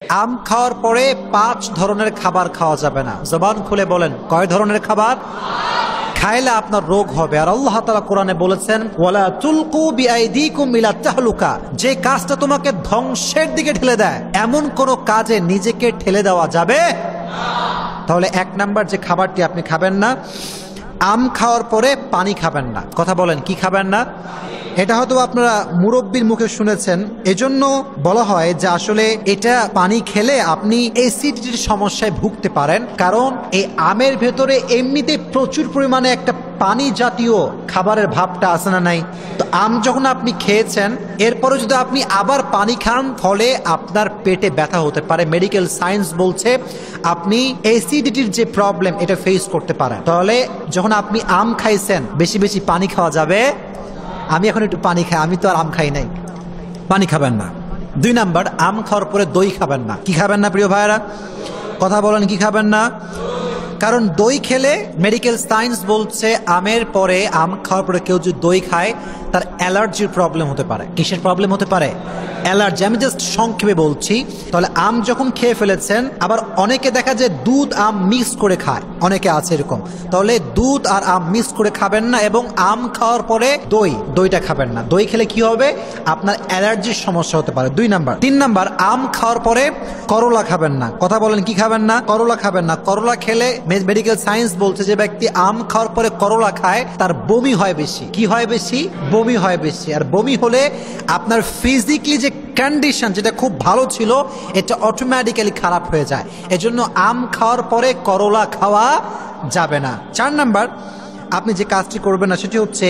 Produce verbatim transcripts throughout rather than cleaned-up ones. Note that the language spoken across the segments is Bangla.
আম খাওয়ার পরে পাঁচ ধরনের খাবার খাওয়া যাবে না। জবান খুলে বলেন, কয় ধরনের খাবার খাইলে আপনার রোগ হবে? আর আল্লাহ তাআলা কোরআনে বলেছেন, ওয়ালা তুলকু বিআইদিকুম ইলা তাহলুকা, যে কাজটা তোমাকে ধ্বংসের দিকে ঠেলে দেয় এমন কোন কাজে নিজেকে ঠেলে দেওয়া যাবে না। তাহলে এক নাম্বার যে খাবারটি আপনি খাবেন না, আম খাওয়ার পরে পানি খাবেন না। কথা বলেন, কি খাবেন না? এটা হয়তো আপনারা মুরব্বীর মুখে শুনেছেন, এজন্য বলা হয় যে আসলে এটা পানি খেলে আপনি অ্যাসিডিটির সমস্যায় ভুগতে পারেন, কারণ এই আমের ভেতরে এমনিতে প্রচুর পরিমাণে একটা পানি জাতীয় খাবারের ভাবটা আছে না নাই? তো আম যখন আপনি খেয়েছেন, এরপরে যদি আপনি আবার পানি খান, ফলে আপনার পেটে ব্যথা হতে পারে। মেডিকেল সায়েন্স বলছে আপনি অ্যাসিডিটির যে প্রবলেম এটা ফেস করতে পারেন। তাহলে যখন আপনি আম খাইছেন, বেশি বেশি পানি খাওয়া যাবে। আমি এখন একটু পানি খাই, আমি তো আর আম খাই নাই, পানি খাবেন না। দুই নাম্বার, আম খাওয়ার পরে দই খাবেন না। কি খাবেন না প্রিয় ভাইয়েরা? কথা বলেন, কি খাবেন না? কারণ দই খেলে মেডিকেল সায়েন্স বলছে আমের পরে, আম খাওয়ার পরে কেউ যদি দই খায় তার অ্যালার্জির প্রবলেম হতে পারে। কিসের প্রবলেম হতে পারে? অ্যালার্জি। আমি জাস্ট সংক্ষেপে বলছি। তাহলে আম যখন খেয়ে ফেলেছেন, আবার অনেকে দেখা যায় দুধ আম মিক্স করে খায়, অনেকে আছে এরকম। তাহলে দুধ আর আম মিক্স করে খাবেন না, এবং আম খাওয়ার পরে দই দইটা খাবেন না। দই খেলে কি হবে? আপনার অ্যালার্জির সমস্যা হতে পারে। দুই নাম্বার। তিন নাম্বার, আম খাওয়ার পরে করলা খাবেন না। কথা বলেন, কি খাবেন না? করলা খাবেন না। করলা খেলে মেডিকেল সায়েন্স বলছে যে ব্যক্তি আম খাওয়ার পরে করলা খায় তার বমি হয় বেশি। কি হয় বেশি? বমি হয় বেশি। আর বমি হলে আপনার ফিজিক্যালি যে কন্ডিশন যেটা খুব ভালো ছিল, এটা অটোমেটিক্যালি খারাপ হয়ে যায়। এজন্য আম খাওয়ার পরে করলা খাওয়া যাবে না। চার নাম্বার, আপনি যে কাজটি করবেন না সেটি হচ্ছে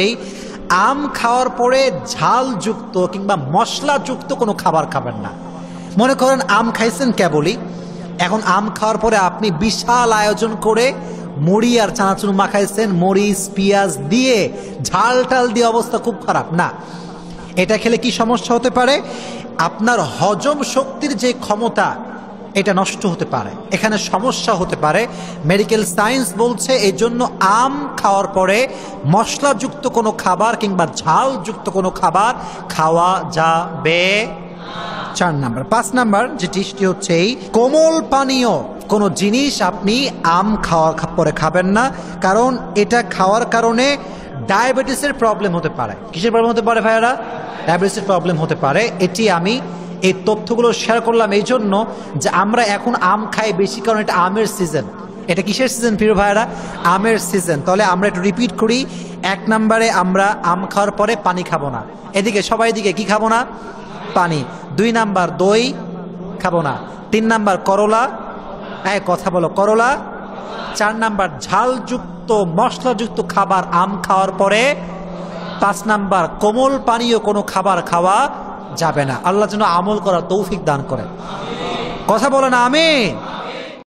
আম খাওয়ার পরে ঝালযুক্ত কিংবা মশলাযুক্ত কোনো খাবার খাবেন না। মনে করেন আম খাইছেন কেবলই, এখন আম খাওয়ার পরে আপনি বিশাল আয়োজন করে মুড়ি আর চানাচুর মাখাইছেন, মরিচ পেঁয়াজ দিয়ে ঝাল টাল দিয়ে অবস্থা খুব খারাপ না। এটা খেলে কি সমস্যা হতে পারে? আপনার হজম শক্তির যে ক্ষমতা এটা নষ্ট হতে পারে, এখানে সমস্যা হতে পারে। মেডিকেল সায়েন্স বলছে এই জন্য আম খাওয়ার পরে মশলাযুক্ত কোনো খাবার কিংবা ঝালযুক্ত কোনো খাবার খাওয়া যাবে। চার নাম্বার। পাঁচ নাম্বার যেটি সেটি হচ্ছে এই কোমল পানীয় কোনো জিনিস আপনি আম খাওয়ার পরে খাবেন না, কারণ এটা খাওয়ার কারণে ডায়াবেটিসের প্রবলেম হতে পারে। কিসের প্রবলেম হতে পারে ভাইয়ারা? ডায়াবেটিসের প্রবলেম হতে পারে। এটি আমি এই তথ্যগুলো শেয়ার করলাম এই জন্য যে আমরা এখন আম খাই বেশি, কারণ এটা আমের সিজন। এটা কিসের সিজন প্রিয় ভাইয়ারা? আমের সিজন। তাহলে আমরা একটু রিপিট করি। এক নম্বরে আমরা আম খাওয়ার পরে পানি খাবো না। এদিকে সবাই দিকে কি খাবো না? পানি। দুই নাম্বার, দই খাবো না। তিন নাম্বার, করলা, এই কথা বলো, করলা। চার নাম্বার, ঝালযুক্ত মশলাযুক্ত খাবার আম খাওয়ার পরে। পাঁচ নাম্বার, কোমল পানীয় কোনো খাবার খাওয়া যাবে না। আল্লাহ যেন আমল করার তৌফিক দান করেন। কথা বলেন আমিন।